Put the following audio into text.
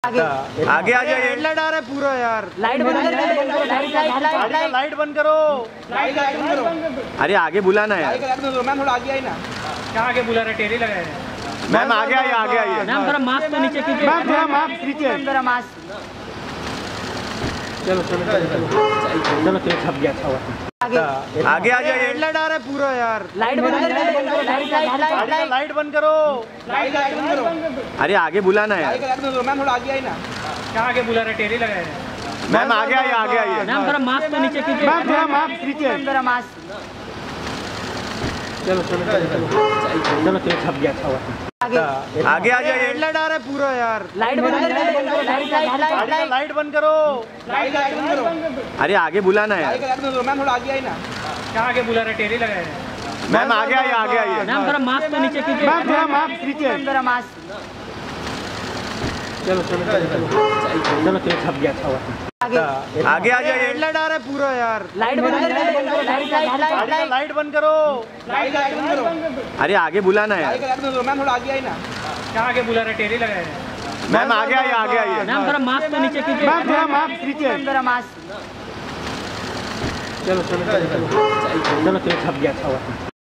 आगे आगे आ जाइए। हेडलाइट आ रहा है पूरा यार। लाइट बंद करो, लाइट बंद करो। लाइट बंद करो। अरे आगे बुलाना यार। मैम थोड़ा आगे आई ना। क्या आगे बुला रहे? टेरी लगाए हैं। मैम आगे आइए, आगे आइए। मैम थोड़ा मास्क तो नीचे कीजिए। मैम थोड़ा मास्क नीचे। मेरा मास्क। चलो छप गया था। आगे आगे आ जाइए। हेडलाइट आ रहा है पूरा यार। लाइट बंद करो, लाइट बंद करो। लाइट बंद करो। अरे आगे बुलाना यार। मैम थोड़ा आगे आई ना। क्या आगे बुला रहे? टेरी लगाए हैं। मैम आगे आइए, आगे आइए। मैम थोड़ा मास्क तो नीचे कीजिए। मैम थोड़ा मास्क नीचे। मेरा मास्क। चलो छप गया था। आगे आगे आ जाइए। हेडलाइट आ रहा है पूरा यार। लाइट बंद करो, लाइट बंद करो। लाइट बंद करो। अरे आगे बुलाना यार। मैम थोड़ा आगे आई ना। क्या आगे बुला रहे? टेरी लगाए हैं। मैम आगे आइए, आगे आइए। मैम थोड़ा मास्क तो नीचे कीजिए। मैम थोड़ा मास्क नीचे। मेरा मास्क। चलो छप गया था। आगे आगे आ जाइए। हेडलाइट आ रहा है पूरा यार। लाइट बंद करो, लाइट बंद करो। लाइट बंद करो। अरे आगे बुलाना यार। मैम थोड़ा आगे आई ना। क्या आगे बुला रहे? टेरी लगाए हैं। मैम आगे आइए, आगे आइए। मैम थोड़ा मास्क तो नीचे कीजिए। मैम थोड़ा मास्क नीचे। मेरा मास्क। चलो छप गया था।